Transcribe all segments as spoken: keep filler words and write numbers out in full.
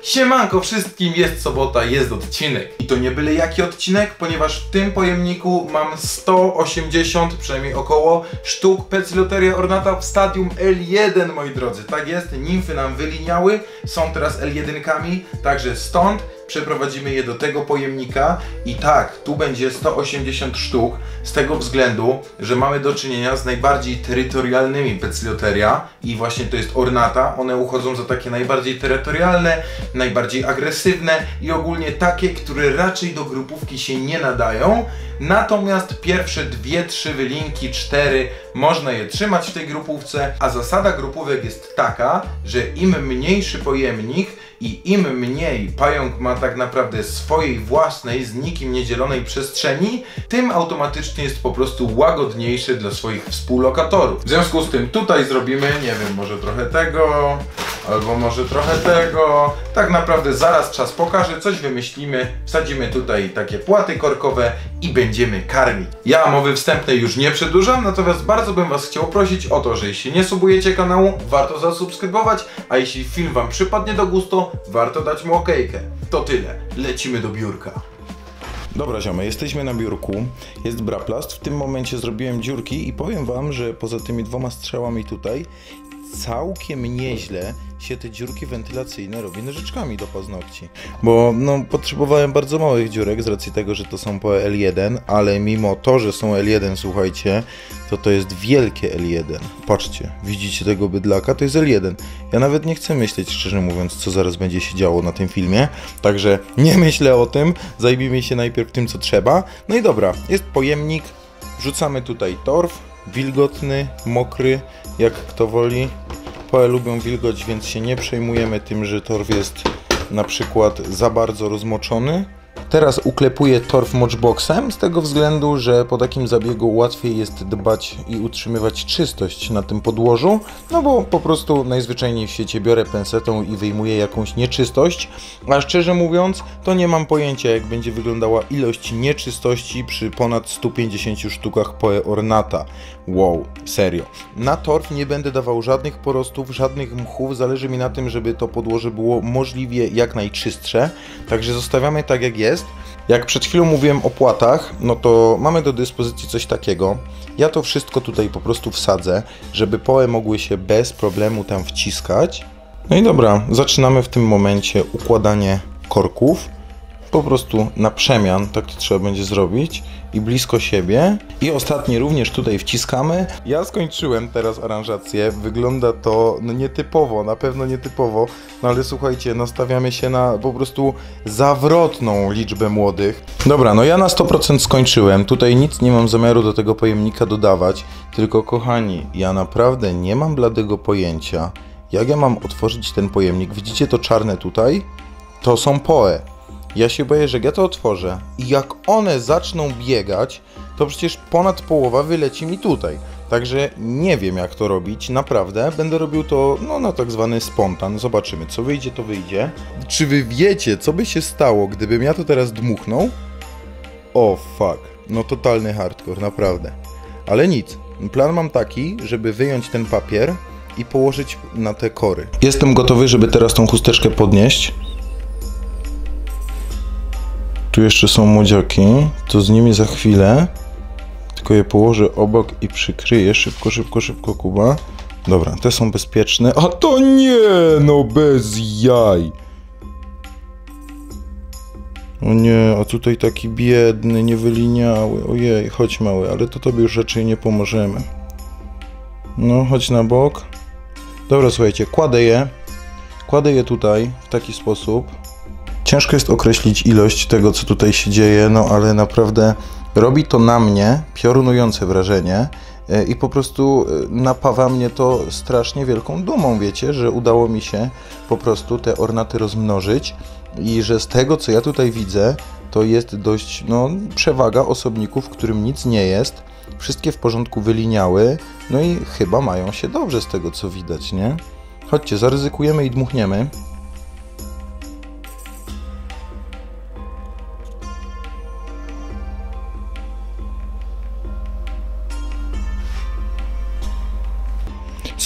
Siemanko wszystkim, jest sobota, jest odcinek. I to nie byle jaki odcinek, ponieważ w tym pojemniku mam sto osiemdziesiąt, przynajmniej około, sztuk Pecylotteria ornata w stadium L jeden, moi drodzy. Tak jest, nimfy nam wyliniały, są teraz L jeden kami, także stąd przeprowadzimy je do tego pojemnika i tak, tu będzie sto osiemdziesiąt sztuk, z tego względu, że mamy do czynienia z najbardziej terytorialnymi Pecylotteria i właśnie to jest ornata, one uchodzą za takie najbardziej terytorialne, najbardziej agresywne i ogólnie takie, które raczej do grupówki się nie nadają. Natomiast pierwsze dwie, trzy wylinki, cztery, można je trzymać w tej grupówce, a zasada grupówek jest taka, że im mniejszy pojemnik i im mniej pająk ma tak naprawdę swojej własnej, z nikim niedzielonej przestrzeni, tym automatycznie jest po prostu łagodniejszy dla swoich współlokatorów. W związku z tym tutaj zrobimy, nie wiem, może trochę tego, albo może trochę tego. Tak naprawdę zaraz czas pokaże, coś wymyślimy, wsadzimy tutaj takie płaty korkowe i będziemy karmić. Ja mowy wstępnej już nie przedłużam, natomiast bardzo bym was chciał prosić o to, że jeśli nie subujecie kanału, warto zasubskrybować, a jeśli film wam przypadnie do gustu, warto dać mu okejkę. To tyle, lecimy do biurka. Dobra ziomy, jesteśmy na biurku, jest Braplast, w tym momencie zrobiłem dziurki i powiem wam, że poza tymi dwoma strzałami tutaj całkiem nieźle się te dziurki wentylacyjne robi nożyczkami do paznokci. Bo no, potrzebowałem bardzo małych dziurek z racji tego, że to są po L jeden, ale mimo to, że są L jeden, słuchajcie, to to jest wielkie L jeden. Patrzcie, widzicie tego bydlaka? To jest L jeden. Ja nawet nie chcę myśleć, szczerze mówiąc, co zaraz będzie się działo na tym filmie, także nie myślę o tym, zajmijmy się najpierw tym, co trzeba. No i dobra, jest pojemnik, wrzucamy tutaj torf, wilgotny, mokry, jak kto woli. Poe lubią wilgoć, więc się nie przejmujemy tym, że torf jest na przykład za bardzo rozmoczony. Teraz uklepuję torf moczboxem z tego względu, że po takim zabiegu łatwiej jest dbać i utrzymywać czystość na tym podłożu, no bo po prostu najzwyczajniej w świecie biorę pensetą i wyjmuję jakąś nieczystość, a szczerze mówiąc to nie mam pojęcia, jak będzie wyglądała ilość nieczystości przy ponad stu pięćdziesięciu sztukach Poe ornata. Wow, serio. Na torf nie będę dawał żadnych porostów, żadnych mchów, zależy mi na tym, żeby to podłoże było możliwie jak najczystsze, także zostawiamy tak jak jest. Jak przed chwilą mówiłem o płatach, no to mamy do dyspozycji coś takiego. Ja to wszystko tutaj po prostu wsadzę, żeby poe mogły się bez problemu tam wciskać. No i dobra, zaczynamy w tym momencie układanie korków. Po prostu na przemian, tak to trzeba będzie zrobić i blisko siebie. I ostatni również tutaj wciskamy. Ja skończyłem teraz aranżację, wygląda to no nietypowo, na pewno nietypowo, no ale słuchajcie, nastawiamy się na po prostu zawrotną liczbę młodych. Dobra, no ja na sto procent skończyłem, tutaj nic nie mam zamiaru do tego pojemnika dodawać, tylko kochani, ja naprawdę nie mam bladego pojęcia, jak ja mam otworzyć ten pojemnik. Widzicie to czarne tutaj? To są poe. Ja się boję, że jak ja to otworzę i jak one zaczną biegać, to przecież ponad połowa wyleci mi tutaj. Także nie wiem, jak to robić, naprawdę. Będę robił to no, na tak zwany spontan. Zobaczymy, co wyjdzie, to wyjdzie. Czy wy wiecie, co by się stało, gdybym ja to teraz dmuchnął? O fuck, no totalny hardcore, naprawdę. Ale nic, plan mam taki, żeby wyjąć ten papier i położyć na te kory. Jestem gotowy, żeby teraz tą chusteczkę podnieść. Tu jeszcze są młodziaki, to z nimi za chwilę, tylko je położę obok i przykryję, szybko, szybko, szybko, Kuba. Dobra, te są bezpieczne, a to nie, no bez jaj. O nie, a tutaj taki biedny, niewyliniały, ojej, chodź mały, ale to tobie już raczej nie pomożemy. No, chodź na bok. Dobra, słuchajcie, kładę je, kładę je tutaj w taki sposób. Ciężko jest określić ilość tego, co tutaj się dzieje, no ale naprawdę robi to na mnie piorunujące wrażenie i po prostu napawa mnie to strasznie wielką dumą, wiecie, że udało mi się po prostu te ornaty rozmnożyć i że z tego, co ja tutaj widzę, to jest dość, no, przewaga osobników, którym nic nie jest, wszystkie w porządku wyliniały, no i chyba mają się dobrze z tego, co widać, nie? Chodźcie, zaryzykujemy i dmuchniemy.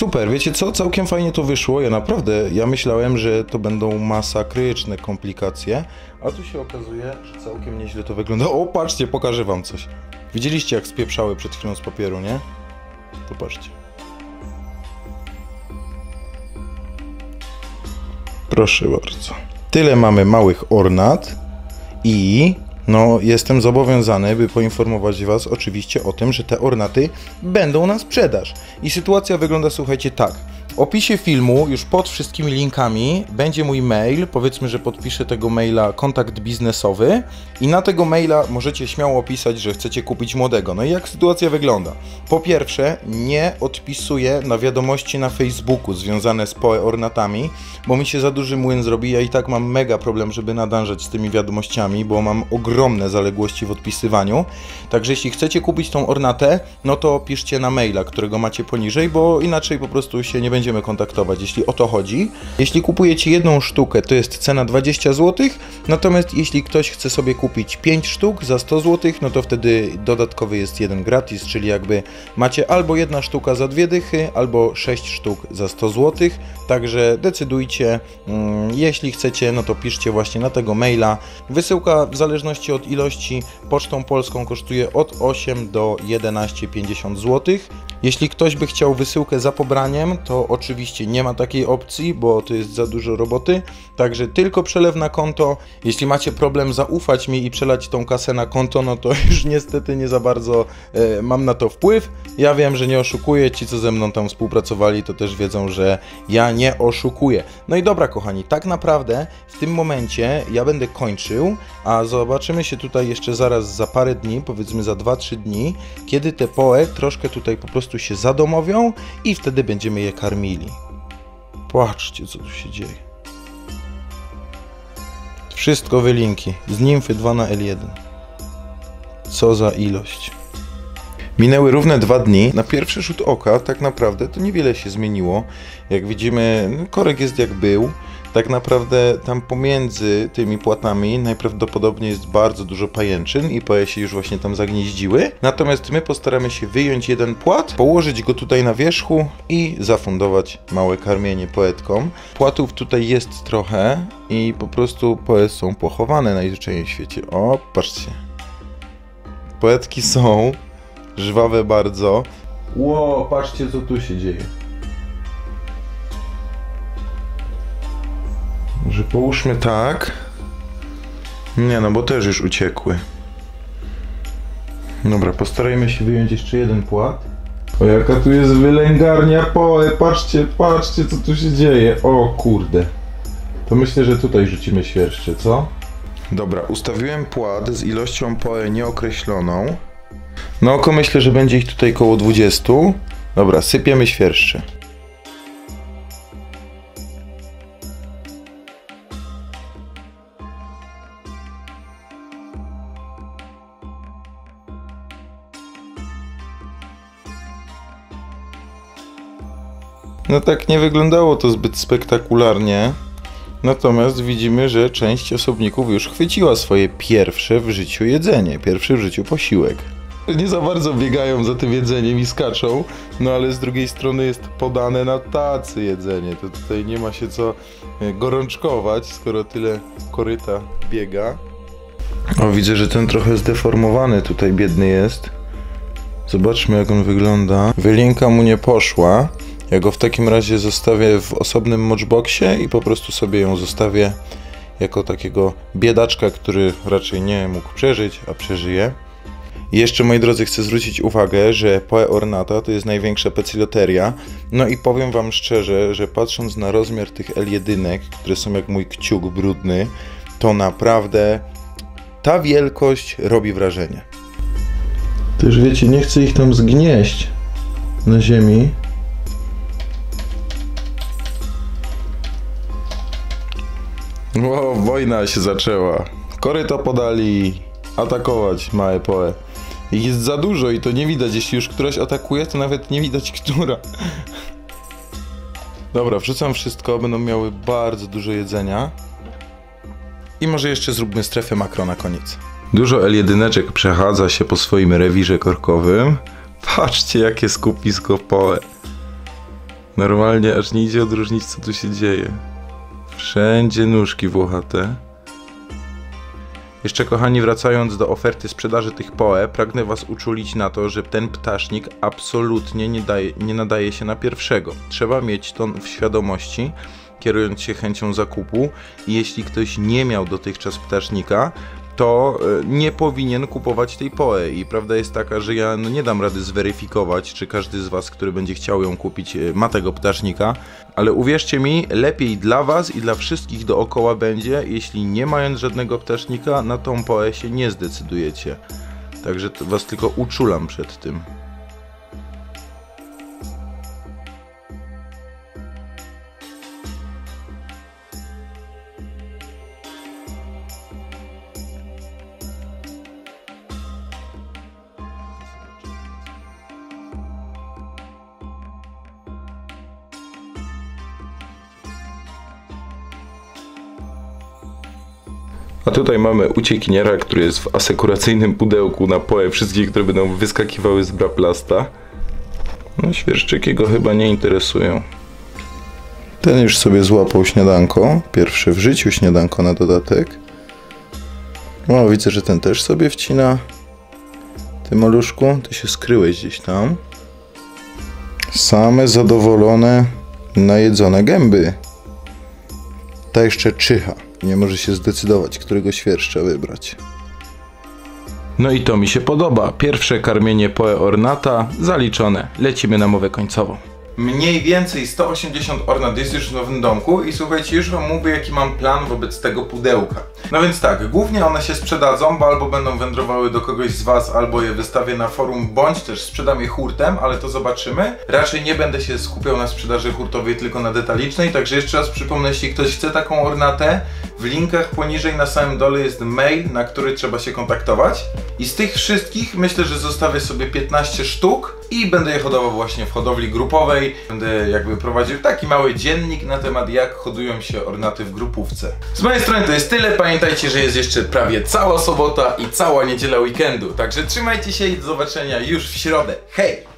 Super, wiecie co? Całkiem fajnie to wyszło. Ja naprawdę, ja myślałem, że to będą masakryczne komplikacje, a tu się okazuje, że całkiem nieźle to wygląda. O, patrzcie, pokażę wam coś. Widzieliście, jak spieprzały przed chwilą z papieru, nie? To patrzcie. Proszę bardzo. Tyle mamy małych ornat i no jestem zobowiązany, by poinformować was oczywiście o tym, że te ornaty będą na sprzedaż. I sytuacja wygląda, słuchajcie, tak. W opisie filmu, już pod wszystkimi linkami, będzie mój mail. Powiedzmy, że podpiszę tego maila kontakt biznesowy i na tego maila możecie śmiało opisać, że chcecie kupić młodego. No i jak sytuacja wygląda? Po pierwsze, nie odpisuję na wiadomości na Facebooku związane z P O E ornatami, bo mi się za duży młyn zrobi. Ja i tak mam mega problem, żeby nadążać z tymi wiadomościami, bo mam ogromne zaległości w odpisywaniu. Także jeśli chcecie kupić tą ornatę, no to piszcie na maila, którego macie poniżej, bo inaczej po prostu się nie będzie będziemy kontaktować, jeśli o to chodzi. Jeśli kupujecie jedną sztukę, to jest cena dwadzieścia złotych, natomiast jeśli ktoś chce sobie kupić pięć sztuk za sto złotych, no to wtedy dodatkowy jest jeden gratis, czyli jakby macie albo jedna sztuka za dwie dychy, albo sześć sztuk za sto złotych, także decydujcie, jeśli chcecie, no to piszcie właśnie na tego maila. Wysyłka w zależności od ilości pocztą polską kosztuje od osiem do jedenastu pięćdziesiąt złotych. Jeśli ktoś by chciał wysyłkę za pobraniem, to oczywiście nie ma takiej opcji, bo to jest za dużo roboty, także tylko przelew na konto. Jeśli macie problem zaufać mi i przelać tą kasę na konto, no to już niestety nie za bardzo e, mam na to wpływ. Ja wiem, że nie oszukuję, ci co ze mną tam współpracowali, to też wiedzą, że ja nie oszukuję. No i dobra kochani, tak naprawdę w tym momencie ja będę kończył, a zobaczymy się tutaj jeszcze zaraz za parę dni, powiedzmy za dwa trzy dni, kiedy te P O E troszkę tutaj po prostu się zadomowią i wtedy będziemy je karmili. Patrzcie, co tu się dzieje. Wszystko wylinki. Z nimfy dwa na L jeden. Co za ilość. Minęły równe dwa dni. Na pierwszy rzut oka tak naprawdę to niewiele się zmieniło. Jak widzimy, korek jest jak był. Tak naprawdę tam pomiędzy tymi płatami najprawdopodobniej jest bardzo dużo pajęczyn i P O E się już właśnie tam zagnieździły. Natomiast my postaramy się wyjąć jeden płat, położyć go tutaj na wierzchu i zafundować małe karmienie poetkom. Płatów tutaj jest trochę i po prostu P O E są pochowane najzwyczajniej w świecie. O, patrzcie. Poetki są żwawe bardzo. Ło, patrzcie co tu się dzieje. Że połóżmy tak. Nie no, bo też już uciekły. Dobra, postarajmy się wyjąć jeszcze jeden płat. O, jaka tu jest wylęgarnia P O E. Patrzcie, patrzcie co tu się dzieje. O kurde. To myślę, że tutaj rzucimy świerszcze, co? Dobra, ustawiłem płat z ilością P O E nieokreśloną. Na oko myślę, że będzie ich tutaj koło dwudziestu. Dobra, sypiemy świerszcze. No tak nie wyglądało to zbyt spektakularnie, natomiast widzimy, że część osobników już chwyciła swoje pierwsze w życiu jedzenie, pierwszy w życiu posiłek. Nie za bardzo biegają za tym jedzeniem i skaczą, no ale z drugiej strony jest podane na tacy jedzenie, to tutaj nie ma się co gorączkować, skoro tyle koryta biega. O, widzę, że ten trochę zdeformowany tutaj biedny jest. Zobaczmy jak on wygląda. Wylinka mu nie poszła. Ja go w takim razie zostawię w osobnym mochboxie i po prostu sobie ją zostawię jako takiego biedaczka, który raczej nie mógł przeżyć, a przeżyje. I jeszcze, moi drodzy, chcę zwrócić uwagę, że P O E ornata to jest największa peciloteria. No i powiem wam szczerze, że patrząc na rozmiar tych L jeden, które są jak mój kciuk brudny, to naprawdę ta wielkość robi wrażenie. Też wiecie, nie chcę ich tam zgnieść na ziemi. O, wojna się zaczęła. Koryto podali atakować małe P O E. Ich jest za dużo i to nie widać. Jeśli już któraś atakuje, to nawet nie widać która. Dobra, wrzucam wszystko, będą miały bardzo dużo jedzenia. I może jeszcze zróbmy strefę makro na koniec. Dużo L jeden przechadza się po swoim rewirze korkowym. Patrzcie jakie skupisko P O E. Normalnie aż nie idzie odróżnić, co tu się dzieje. Wszędzie nóżki włochate. Jeszcze, kochani, wracając do oferty sprzedaży tych poe, pragnę was uczulić na to, że ten ptasznik absolutnie nie, daje, nie nadaje się na pierwszego. Trzeba mieć to w świadomości, kierując się chęcią zakupu, i jeśli ktoś nie miał dotychczas ptasznika, to nie powinien kupować tej poe. I prawda jest taka, że ja no nie dam rady zweryfikować, czy każdy z was, który będzie chciał ją kupić, ma tego ptasznika, ale uwierzcie mi, lepiej dla was i dla wszystkich dookoła będzie, jeśli nie mając żadnego ptasznika, na tą poe się nie zdecydujecie. Także was tylko uczulam przed tym. A tutaj mamy uciekiniera, który jest w asekuracyjnym pudełku na poe wszystkie, które będą wyskakiwały z braplasta. No świerszczyki go chyba nie interesują. Ten już sobie złapał śniadanko. Pierwsze w życiu śniadanko na dodatek. No widzę, że ten też sobie wcina. Ty, maluszku, ty się skryłeś gdzieś tam. Same zadowolone, najedzone gęby. Ta jeszcze czyha. Nie może się zdecydować, którego świerszcza wybrać. No i to mi się podoba. Pierwsze karmienie poe ornata zaliczone. Lecimy na mowę końcową. Mniej więcej sto osiemdziesiąt ornat jest już w nowym domku i słuchajcie, już wam mówię, jaki mam plan wobec tego pudełka. No więc tak, głównie one się sprzedadzą, bo albo będą wędrowały do kogoś z was, albo je wystawię na forum, bądź też sprzedam je hurtem, ale to zobaczymy. Raczej nie będę się skupiał na sprzedaży hurtowej, tylko na detalicznej, także jeszcze raz przypomnę, jeśli ktoś chce taką ornatę, w linkach poniżej na samym dole jest mail, na który trzeba się kontaktować. I z tych wszystkich myślę, że zostawię sobie piętnaście sztuk i będę je hodował właśnie w hodowli grupowej. Będę jakby prowadził taki mały dziennik na temat, jak hodują się ornaty w grupówce. Z mojej strony to jest tyle. Pamiętajcie, że jest jeszcze prawie cała sobota i cała niedziela weekendu. Także trzymajcie się i do zobaczenia już w środę. Hej!